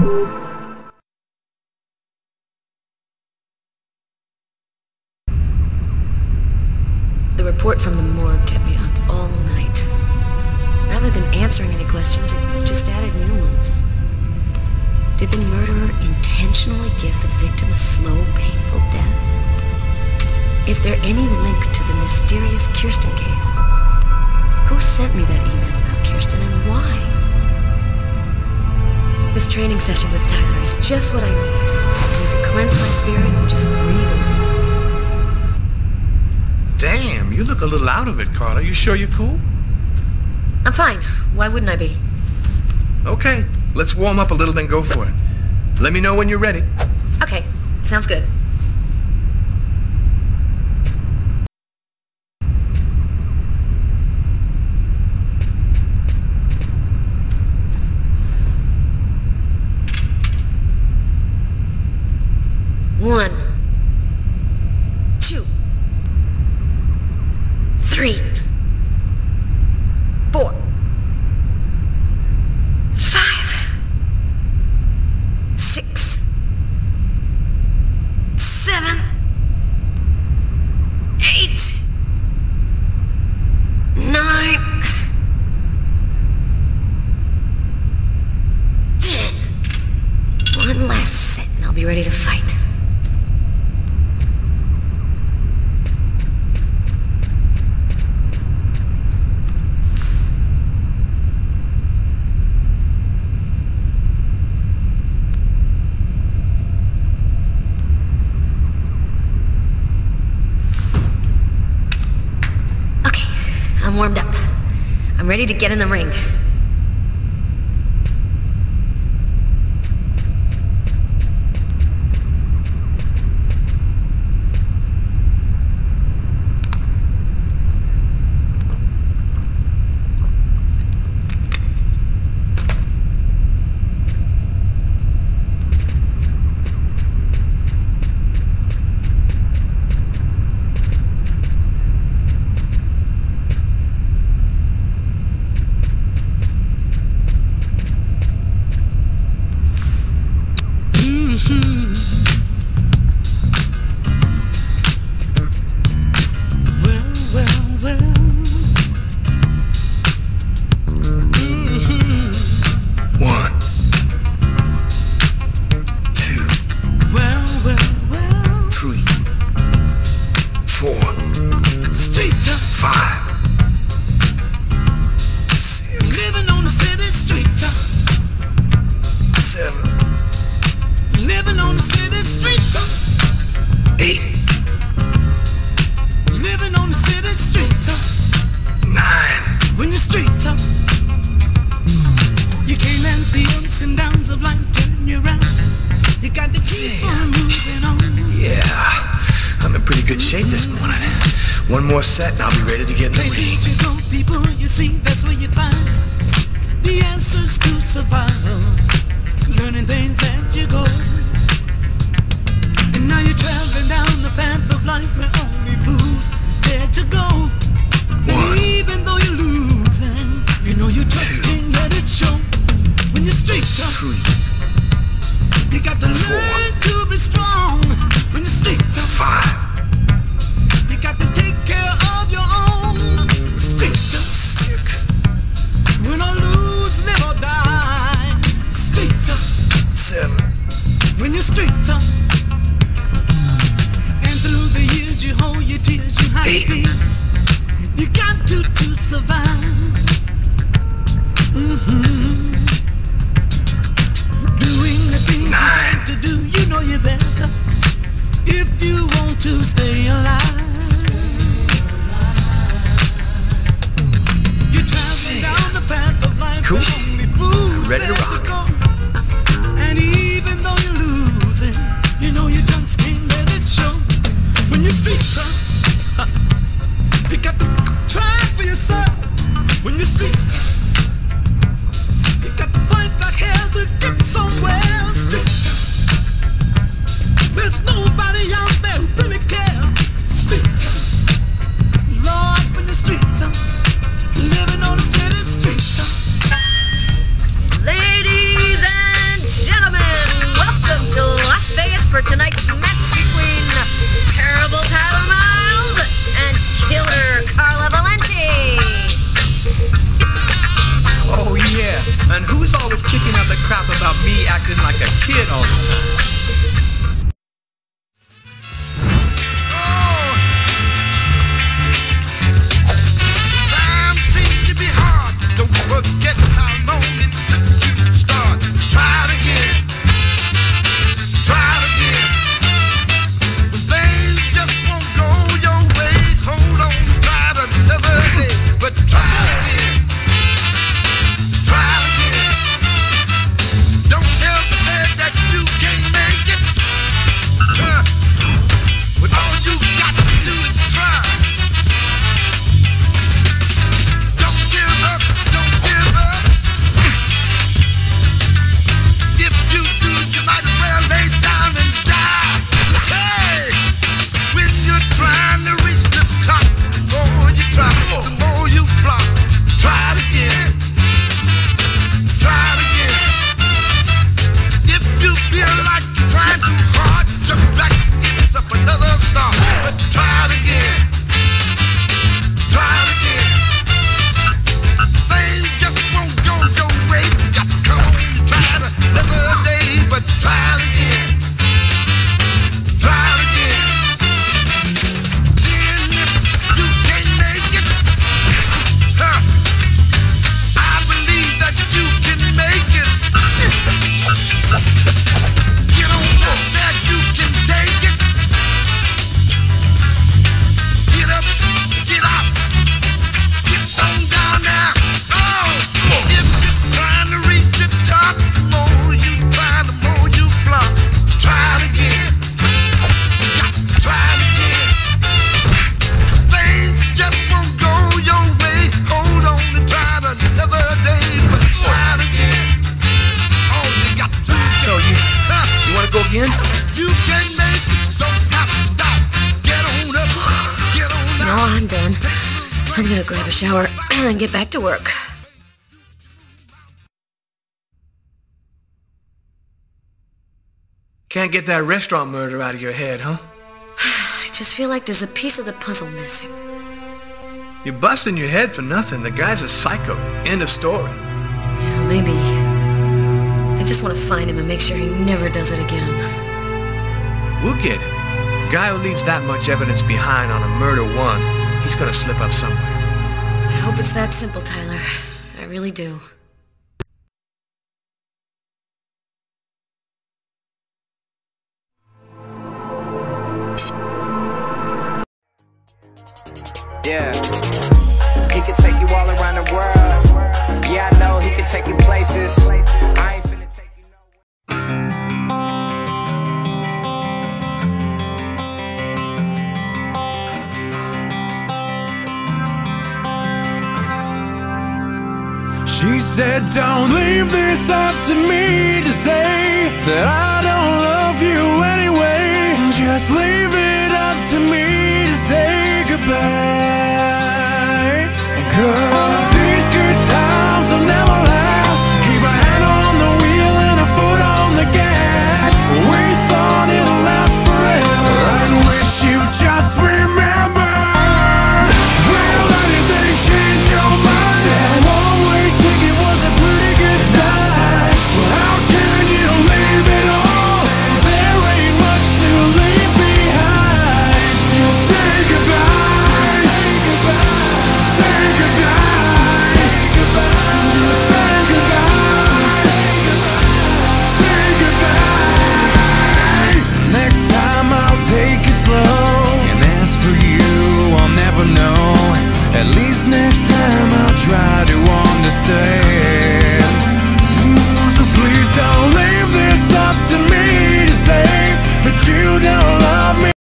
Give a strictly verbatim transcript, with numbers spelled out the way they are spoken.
The report from the morgue kept me up all night. Rather than answering any questions, it just added new ones. Did the murderer intentionally give the victim a slow, painful death? Is there any link to the mysterious Kirsten case? Who sent me that email about Kirsten and why? This training session with Tyler is just what I need. I need to cleanse my spirit and just breathe a little. Damn, you look a little out of it, Carla. You sure you're cool? I'm fine. Why wouldn't I be? Okay, let's warm up a little, then go for it. Let me know when you're ready. Okay, sounds good. One, two, three, four, five, six, seven, eight, nine, ten. One last set and I'll be ready to fight. I'm warmed up. I'm ready to get in the ring. One more set and I'll be ready to get in the ring. You go, people, you see, that's where you find the answers to survival. Learning things as you go. And now you're traveling down the path of life where only blues dare to go. And even though you're losing, you know you just can't let it show. When you're straight up, three, you got to four, learn to be strong. When you're straight up, five, you got to take care of your own. Straight up, six, win or lose, live or die. Straight up, seven, when you're straight up. And through the years you hold your tears, you hide eight, peace. You got to, to survive. Mm-hmm. Doing the things nine, you want to do, you know you better. If you want to stay alive. You're traveling down the path of life. Cool. Only fools Ready to rock. go. And even though you're losing, you know you just can't let it show. When you're street tough, you got to try for yourself. When you're street tough, you be acting like a kid all the time. I'm gonna grab a shower and then get back to work. Can't get that restaurant murder out of your head, huh? I just feel like there's a piece of the puzzle missing. You're busting your head for nothing. The guy's a psycho. End of story. Yeah, maybe. I just want to find him and make sure he never does it again. We'll get him. Guy who leaves that much evidence behind on a murder one, he's gonna slip up somewhere. I hope it's that simple, Tyler. I really do. Yeah, he can take you all around the world. Yeah, I know he can take you places. I ain't finna take you nowhere. She said, don't leave this up to me to say that I